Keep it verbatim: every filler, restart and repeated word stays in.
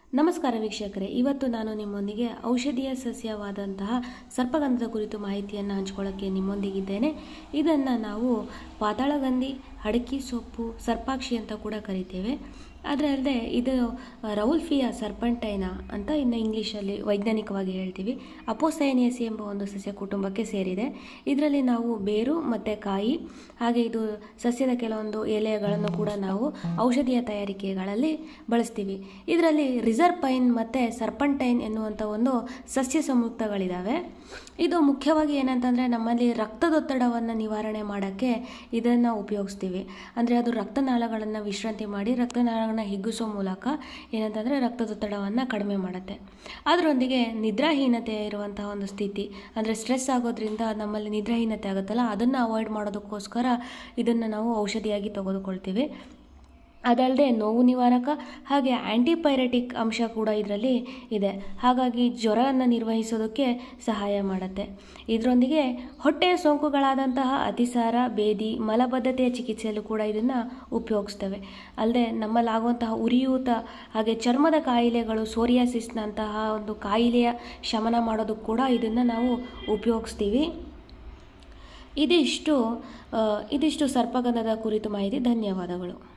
ನಮಸ್ಕಾರ ವೀಕ್ಷಕರೇ, ಇವತ್ತು ನಾನು ನಿಮ್ಮೊಂದಿಗೆ ಔಷಧೀಯ ಸಸ್ಯವಾದಂತಹ ಸರ್ಪಗಂಧದ ಕುರಿತು ಮಾಹಿತಿಯನ್ನು ಹಂಚಿಕೊಳ್ಳೋಕ್ಕೆ ನಿಮ್ಮೊಂದಿಗಿದ್ದೇನೆ. ಇದನ್ನು ನಾವು ಪಾತಾಳಗಂಧಿ, ಅಡಕಿ ಸೊಪ್ಪು, ಸರ್ಪಾಕ್ಷಿ ಅಂತ ಕೂಡ ಕರಿತೇವೆ. ಆದರೆ ಅಲ್ಲದೆ ಇದು ರೌಲ್ಫಿಯಾ ಸರ್ಪಂಟೈನಾ ಅಂತ ಇನ್ನು ಇಂಗ್ಲೀಷಲ್ಲಿ ವೈಜ್ಞಾನಿಕವಾಗಿ ಹೇಳ್ತೀವಿ. ಅಪೋಸೈನಿಯಸಿ ಎಂಬ ಒಂದು ಸಸ್ಯ ಕುಟುಂಬಕ್ಕೆ ಸೇರಿದೆ. ಇದರಲ್ಲಿ ನಾವು ಬೇರು ಮತ್ತು ಕಾಯಿ ಹಾಗೆ ಇದು ಸಸ್ಯದ ಕೆಲವೊಂದು ಎಲೆಗಳನ್ನು ಕೂಡ ನಾವು ಔಷಧೀಯ ತಯಾರಿಕೆಗಳಲ್ಲಿ ಬಳಸ್ತೀವಿ. ಇದರಲ್ಲಿ ರಿಸರ್ವ್ ಪೈನ್ ಮತ್ತು ಸರ್ಪಂಟೈನ್ ಎನ್ನುವಂಥ ಒಂದು ಸಸ್ಯ ಸಂಯುಕ್ತಗಳಿದ್ದಾವೆ. ಇದು ಮುಖ್ಯವಾಗಿ ಏನಂತಂದರೆ ನಮ್ಮಲ್ಲಿ ರಕ್ತದೊತ್ತಡವನ್ನು ನಿವಾರಣೆ ಮಾಡೋಕ್ಕೆ ಇದನ್ನು ಉಪಯೋಗಿಸ್ತೀವಿ. ಅಂದರೆ ಅದು ರಕ್ತನಾಳಗಳನ್ನು ವಿಶ್ರಾಂತಿ ಮಾಡಿ ರಕ್ತನಾಳಗಳನ್ನು ಹಿಗ್ಗಿಸೋ ಮೂಲಕ ಏನಂತಂದರೆ ರಕ್ತದೊತ್ತಡವನ್ನು ಕಡಿಮೆ ಮಾಡುತ್ತೆ. ಅದರೊಂದಿಗೆ ನಿದ್ರಾಹೀನತೆ ಇರುವಂತಹ ಒಂದು ಸ್ಥಿತಿ, ಅಂದರೆ ಸ್ಟ್ರೆಸ್ ಆಗೋದ್ರಿಂದ ನಮ್ಮಲ್ಲಿ ನಿದ್ರಾಹೀನತೆ ಆಗುತ್ತಲ್ಲ, ಅದನ್ನು ಅವಾಯ್ಡ್ ಮಾಡೋದಕ್ಕೋಸ್ಕರ ಇದನ್ನು ನಾವು ಔಷಧಿಯಾಗಿ ತೆಗೆದುಕೊಳ್ತೀವಿ. ಅದಲ್ಲದೆ ನೋವು ನಿವಾರಕ ಹಾಗೆ ಆ್ಯಂಟಿಪೈರೆಟಿಕ್ ಅಂಶ ಕೂಡ ಇದರಲ್ಲಿ ಇದೆ. ಹಾಗಾಗಿ ಜ್ವರವನ್ನು ನಿರ್ವಹಿಸೋದಕ್ಕೆ ಸಹಾಯ ಮಾಡುತ್ತೆ. ಇದರೊಂದಿಗೆ ಹೊಟ್ಟೆಯ ಸೋಂಕುಗಳಾದಂತಹ ಅತಿಸಾರ, ಬೇದಿ, ಮಲಬದ್ಧತೆಯ ಚಿಕಿತ್ಸೆಯಲ್ಲೂ ಕೂಡ ಇದನ್ನು ಉಪಯೋಗಿಸ್ತೇವೆ. ಅಲ್ಲದೆ ನಮ್ಮಲ್ಲಾಗುವಂತಹ ಉರಿಯೂತ ಹಾಗೆ ಚರ್ಮದ ಕಾಯಿಲೆಗಳು, ಸೋರಿಯಾಸಿಸ್ನಂತಹ ಒಂದು ಕಾಯಿಲೆಯ ಶಮನ ಮಾಡೋದಕ್ಕೆ ಕೂಡ ಇದನ್ನು ನಾವು ಉಪಯೋಗಿಸ್ತೀವಿ. ಇದಿಷ್ಟು ಇದಿಷ್ಟು ಸರ್ಪಗಂಧದ ಕುರಿತು ಮಾಹಿತಿ. ಧನ್ಯವಾದಗಳು.